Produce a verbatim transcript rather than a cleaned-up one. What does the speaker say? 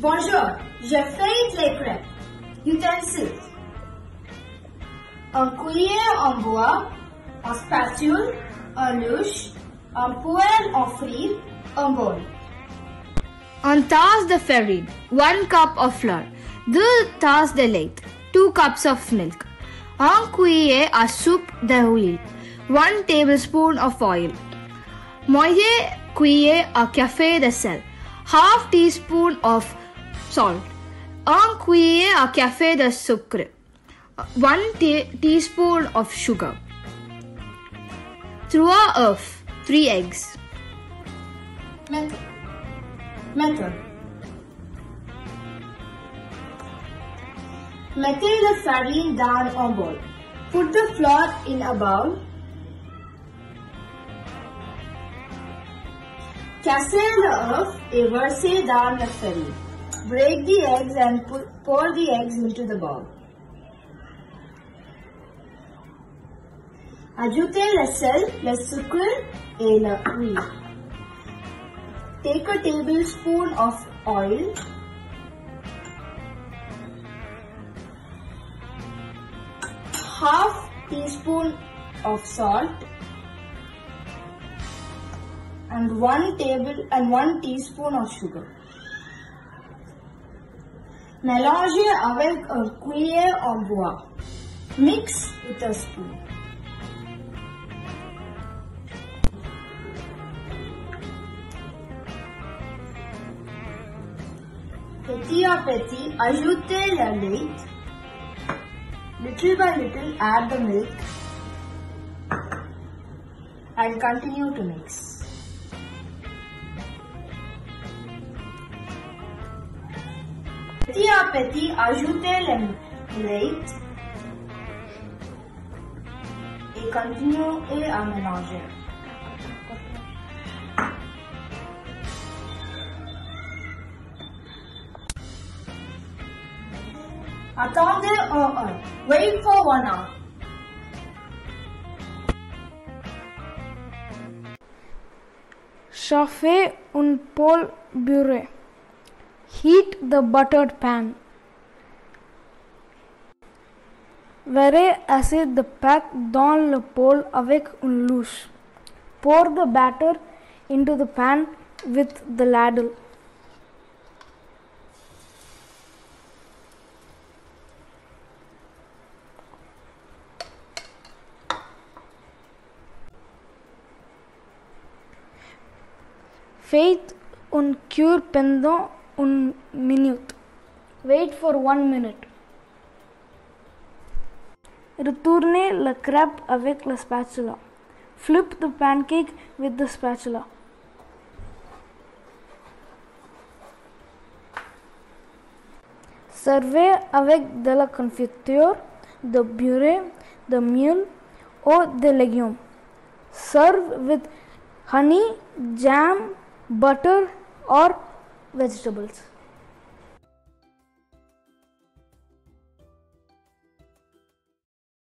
Bonjour, j'ai fait les crêpes. Utensils. Un cuillère en bois, un spatule, un louche, un poêle en frire, un bol. On tasse de farine, one cup of flour. Deux tasses de lait, two cups of milk. Un cuillère à soupe d'huile, one tablespoon of oil. Moitié cuillère à café de sel, half teaspoon of salt. Un cuillère à café de sucre, one teaspoon of sugar. Trois œufs, three eggs. Method. Method. Mettez la farine dans un bol. Put the flour in a bowl. Cassez l'œuf et versez dans la farine. Break the eggs and put, pour the eggs into the bowl. Ajoutez le sel, le sucre et l'huile. Take a tablespoon of oil. Half teaspoon of salt and one table and one teaspoon of sugar. Mélangez avec un cuillère en bois. Mix with a spoon. Petit à petit, ajoutez le lait. Little by little, add the milk and continue to mix. Petit à petit, ajoutez le lait et continuez à mélanger. Attendez un heure. Wait for one hour. Chauffez un poêle beurré. Heat the buttered pan. Verrez assez de pâte dans le poêle avec une louche. Pour the batter into the pan with the ladle. Faites un cuire pendant une minute. Wait for one minute. Retournez la crêpe avec la spatula. Flip the pancake with the spatula. Servez avec de la confiture, de beurre, de miel ou de légumes. Serve with honey, jam, butter or vegetables.